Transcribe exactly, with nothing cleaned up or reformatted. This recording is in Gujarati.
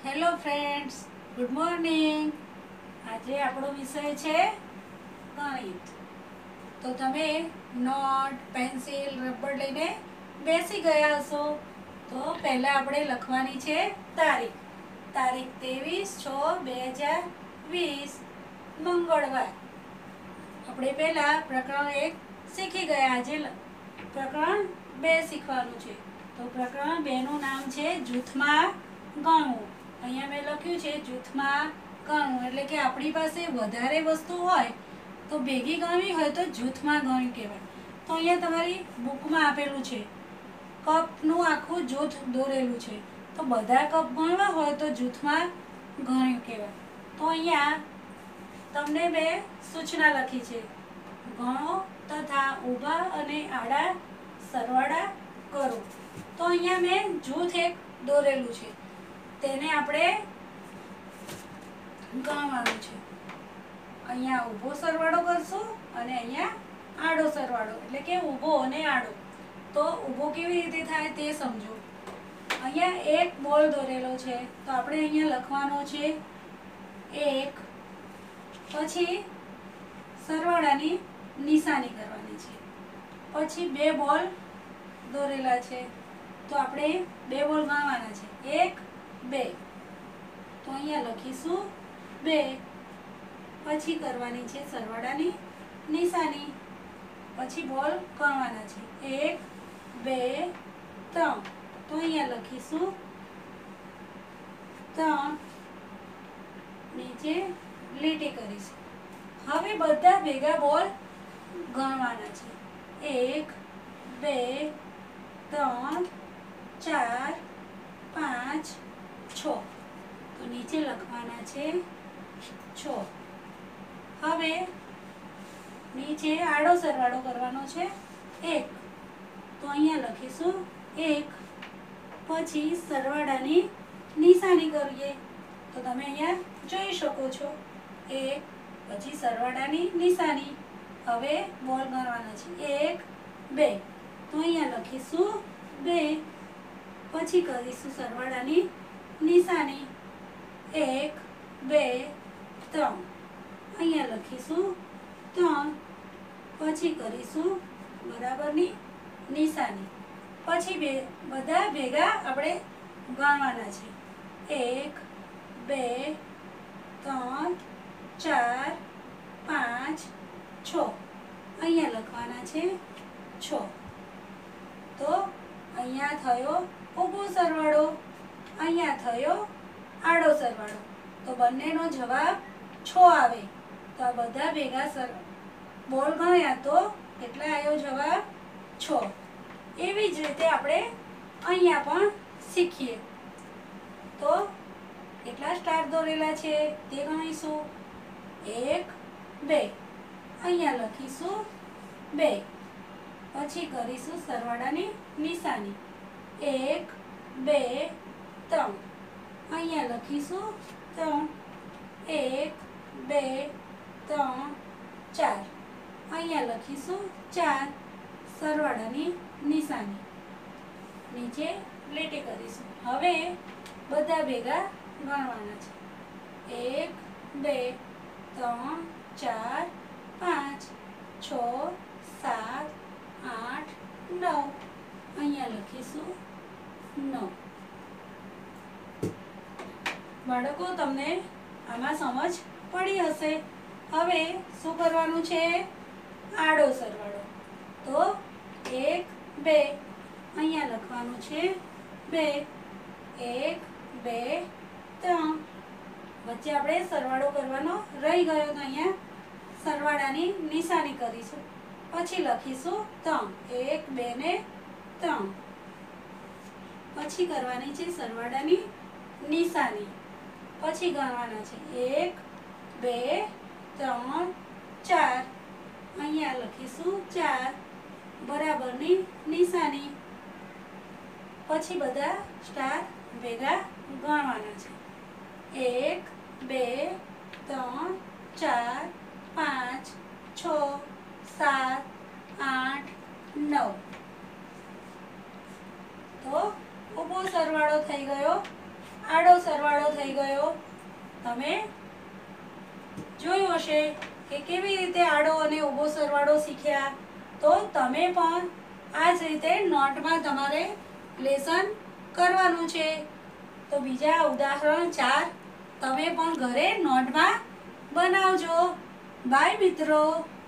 Hello friends, good morning. આજે આપણો વિષય છે ગણિત. તો તમે નોટ, પેન્સિલ, રબર લઈને બેસી ગયા હશો. તો પહેલાં આપણે લખવાની છે તારીખ. તારીખ ત્રેવીસ છ બે હજાર વીસ મંગળવાર. આપણે પહેલાં પ્રકરણ એક શીખી ગયા. આજે પ્રકરણ બે શીખવાનું છે. તો પ્રકરણ બેનું નામ છે જૂથમાં ગણવું. અહીંયા મેં લખ્યું છે જૂથમાં ગણવું, એટલે કે આપણી પાસે વધારે વસ્તુ હોય તો ભેગી ગણવી હોય તો જૂથમાં ગણ્યું કહેવાય. તો અહીંયા તમારી બુકમાં આપેલું છે કપનું આખું જૂથ દોરેલું છે. તો બધા કપ ગણવા હોય તો જૂથમાં ગણ્યું કહેવાય. તો અહીંયા તમને મેં સૂચના લખી છે, ગણો તથા ઊભા અને આડા સરવાળા કરો. તો અહીંયા મેં જૂથ એક દોરેલું છે, તેને આપણે ગણવાનું છે. અહીંયા ઊભો સરવાળો કરશું અને અહીંયા આડો સરવાળો, એટલે કે ઊભો અને આડો. તો ઊભો કેવી રીતે થાય તે સમજો. અહીંયા એક બોલ દોરેલો છે, તો આપણે અહીંયા લખવાનો છે એક, પછી સરવાળાની નિશાની કરવાની છે. પછી બે બોલ દોરેલા છે, તો આપણે બે બોલ ગણવાના છે, એક બે. તો અહીંયા લખીશું બે. પછી કરવાની છે સરવાળાની નિશાની. પછી બોલ ગણવાના છે એક બે ત્રણ. તો અહીંયા લખીશું ત્રણ, નીચે લીટી કરીશું. હવે બધા ભેગા બોલ ગણવાના છે એક બે ત્રણ ચાર પાંચ છ. તો નીચે લખવાના છે છ. હવે નીચે આડો સરવાળો કરવાનો છે એક. તો અહીંયા લખીશું એક. પછી સરવાળાની નિશાની કરીએ. તો તમે અહીંયા જોઈ શકો છો એક, પછી સરવાળાની નિશાની. હવે બોલ ગણવાના છે એક બે. તો અહીંયા લખીશું બે. પછી કરીશું સરવાળાની નિશાની એક બે ત્રણ. અહીંયા લખીશું ત્રણ. પછી કરીશું બરાબરની નિશાની. પછી બે બધા ભેગા આપણે ગણવાના છે એક બે ત્રણ ચાર પાંચ છ. અહીંયા લખવાના છે છ. તો અહીંયા થયો ઊભો સરવાળો, અહીંયા થયો આડો સરવાળો. તો બંનેનો જવાબ છ આવે. તો આ બધા ભેગા સર બોલ ગણ્યા તો કેટલા આવ્યો જવાબ? છ. એવી જ રીતે આપણે અહીંયા પણ શીખીએ. તો કેટલા સ્ટાર દોરેલા છે તે ગણીશું એક બે. અહીંયા લખીશું બે. પછી કરીશું સરવાળાની નિશાની એક બે ત્રણ. અહીંયા લખીશું ત્રણ એક બે ત્રણ ચાર. અહીંયા લખીશું ચાર. સરવાળાની નિશાની, નીચે લીટી કરીશું. હવે બધા ભેગા ગણવાના છે એક બે ત્રણ ચાર પાંચ છ સાત આઠ નવ. અહીંયા લખીશું નવ. બાળકો, તમને આમાં સમજ પડી હશે. હવે શું કરવાનું છે? આડો સરવાળો. તો એક બે. અહીંયા લખવાનું છે બે. એક બે ત્રણ. વચ્ચે આપણે સરવાળો કરવાનો રહી ગયો, તો અહીંયા સરવાળાની નિશાની કરીશું. પછી લખીશું ત્રણ એક બે ને ત્રણ. પછી કરવાની છે સરવાળાની નિશાની. પછી ગણવાના છે એક બે ત્રણ ચાર. અહીંયા લખીશું ચાર. બરાબરની નિશાની. પછી બધા સ્ટાર ભેગા ગણવાના છે એક બે ત્રણ ચાર પાંચ છ સાત આઠ નવ. તો ઊભો સરવાળો થઈ ગયો આડો સરવાળો થઈ ગયો. તમે જોયું હશે કે કેવી રીતે આડો અને ઊભો સરવાળો શીખ્યા. તો તમે પણ આ જ રીતે નોટમાં તમારે લેસન કરવાનું છે. તો બીજા ઉદાહરણ ચાર તમે પણ ઘરે નોટમાં બનાવજો. બાય મિત્રો.